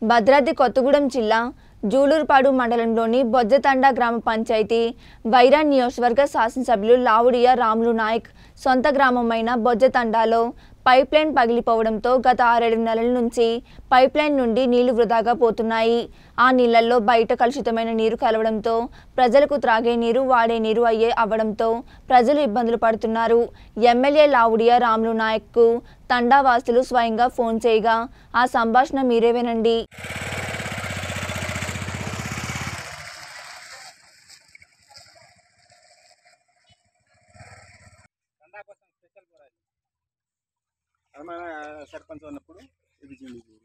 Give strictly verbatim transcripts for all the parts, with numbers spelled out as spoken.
భద్రాద్రి కొత్తగూడెం జిల్లా జూలూరుపాడు మండలంలోని బొజ్జతండా గ్రామ పంచాయతీ వైరా నియోజకవర్గ శాసనసభ్యులు లావుడియా రాములు నాయక్ సొంత గ్రామమైన బొజ్జతండాలో పైప్లైన్ పగిలిపోవడంతో గత ఆరేడు నెలల నుంచి పైప్లైన్ నుండి నీళ్లు వృధాగా పోతున్నాయి. ఆ నీళ్లలో బయట కలుషితమైన నీరు కలవడంతో ప్రజలకు త్రాగే నీరు వాడే నీరు అయ్యే అవ్వడంతో ప్రజలు ఇబ్బందులు పడుతున్నారు. ఎమ్మెల్యే లావుడియా రాములు నాయక్కు తండావాసులు స్వయంగా ఫోన్ చేయగా ఆ సంభాషణ మీరే వినండి. సర్పంచ్ ఉన్నప్పుడు ఇది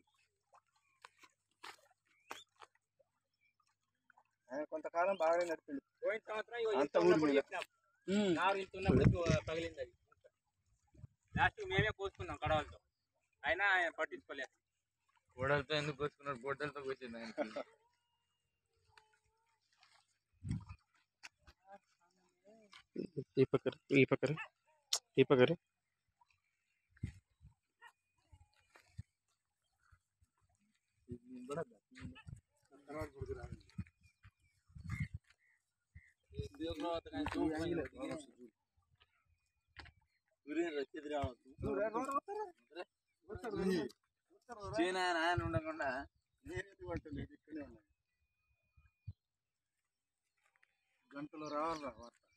కొంతకాలం బాగానే నడిపింది. పోయిన సంవత్సరం పగిలింది, అది లాస్ట్ మేమే కోసుకున్నాం కడవలతో, అయినా ఆయన పట్టించుకోలేదు. గోడలతో ఎందుకు కోసుకున్నాడు? గోడలతో కోసింది. ఈ పక్కన ఈ పక్కన ఈ పక్కన ఆయన ఉండకుండా గంటలు రావాలి.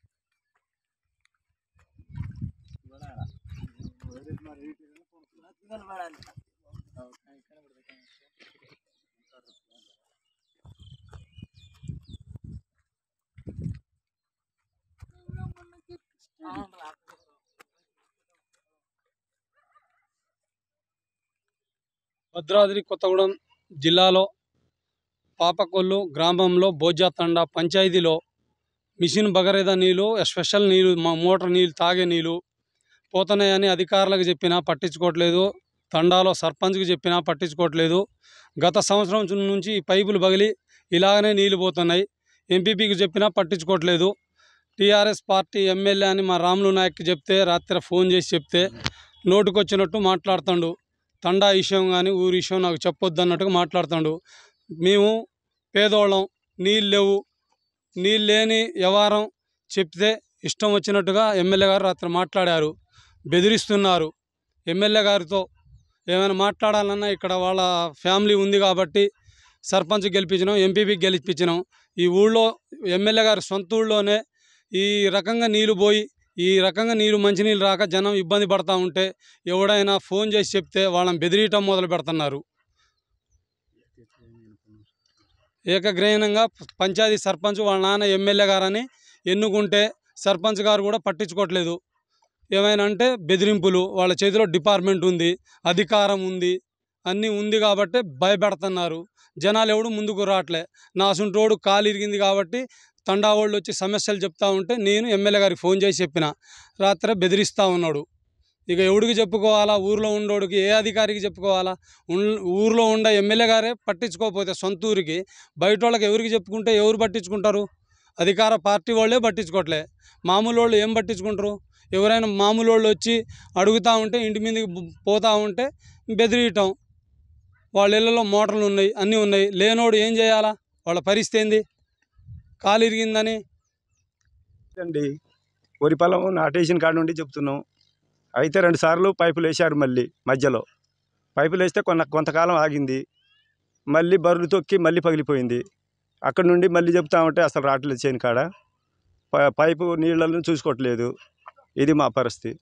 భద్రాద్రి కొత్తగూడెం జిల్లాలో పాపకొల్లు గ్రామంలో బొజ్జతండా పంచాయతీలో మిషన్ భగీరథ నీళ్ళు, స్పెషల్ నీళ్ళు, మోటార్ నీళ్ళు, తాగే నీళ్ళు పోతున్నాయని అధికారులకు చెప్పినా పట్టించుకోవట్లేదు. తండాలో సర్పంచ్కి చెప్పినా పట్టించుకోవట్లేదు. గత సంవత్సరం నుంచి ఈ పైపులు పగిలి ఇలాగనే నీళ్ళు పోతున్నాయి. ఎంపీపీకి చెప్పినా పట్టించుకోవట్లేదు. టీఆర్ఎస్ పార్టీ ఎమ్మెల్యే అని మా రాములు నాయక్కి చెప్తే రాత్రి ఫోన్ చేసి చెప్తే నోటుకొచ్చినట్టు మాట్లాడుతాడు. తండా విషయం కానీ ఊరి విషయం నాకు చెప్పొద్దు అన్నట్టుగా మాట్లాడుతాడు. మేము పేదోళ్ళం, నీళ్ళు లేవు, నీళ్ళు లేని వ్యవహారం చెప్తే ఇష్టం వచ్చినట్టుగా ఎమ్మెల్యే గారు రాత్రి మాట్లాడారు. బెదిరిస్తున్నారు. ఎమ్మెల్యే గారితో ఏమైనా మాట్లాడాలన్నా ఇక్కడ వాళ్ళ ఫ్యామిలీ ఉంది కాబట్టి సర్పంచ్ గెలిపించినాం, ఎంపీపీకి గెలిపించినాం. ఈ ఊళ్ళో ఎమ్మెల్యే గారి సొంత ఊళ్ళోనే ఈ రకంగా నీళ్ళు పోయి ఈ రకంగా నీళ్ళు మంచినీళ్ళు రాక జనం ఇబ్బంది పడతా ఉంటే ఎవడైనా ఫోన్ చేసి చెప్తే వాళ్ళని బెదిరియటం మొదలు పెడుతున్నారు. ఏకగ్రహణంగా పంచాయతీ సర్పంచ్ వాళ్ళ నాన్న ఎమ్మెల్యే గారని ఎన్నుకుంటే సర్పంచ్ గారు కూడా పట్టించుకోవట్లేదు. ఏమైనా అంటే బెదిరింపులు, వాళ్ళ చేతిలో డిపార్ట్మెంట్ ఉంది, అధికారం ఉంది, అన్నీ ఉంది కాబట్టి భయపెడుతున్నారు. జనాలు ఎవడు ముందుకు రావట్లే. నా అసుంటోడు కాలు ఇరిగింది కాబట్టి తండా వాళ్ళు వచ్చి సమస్యలు చెప్తా ఉంటే నేను ఎమ్మెల్యే గారికి ఫోన్ చేసి చెప్పిన. రాత్రి బెదిరిస్తూ ఉన్నాడు. ఇక ఎవడికి చెప్పుకోవాలా? ఊరిలో ఉండోడికి ఏ అధికారికి చెప్పుకోవాలా? ఊరిలో ఉండే ఎమ్మెల్యే గారే పట్టించుకోకపోతే సొంత ఊరికి బయట వాళ్ళకి ఎవరికి చెప్పుకుంటే ఎవరు పట్టించుకుంటారు? అధికార పార్టీ వాళ్ళే పట్టించుకోవట్లే. మామూలు వాళ్ళు ఏం పట్టించుకుంటారు? ఎవరైనా మామూలు వాళ్ళు వచ్చి అడుగుతూ ఉంటే ఇంటి మీదకి పోతూ ఉంటే బెదిరియటం. వాళ్ళ ఇళ్ళలో మోటార్లు ఉన్నాయి, అన్నీ ఉన్నాయి. లేనోడు ఏం చేయాలా? వాళ్ళ పరిస్థితి ఏంది? కాలు ఇరిగిందని అండి వరి పొలం నాటేసిన కాడ నుండి చెప్తున్నాం. అయితే రెండు సార్లు పైపులు వేశారు. మళ్ళీ మధ్యలో పైపులు వేస్తే కొన్న కొంతకాలం ఆగింది. మళ్ళీ బరులు తొక్కి మళ్ళీ పగిలిపోయింది. అక్కడ నుండి మళ్ళీ చెప్తా ఉంటే అసలు రావట్లేదు. చేను కాడ పైపు నీళ్ళను చూసుకోవట్లేదు. ఇది మా పరిస్థితి.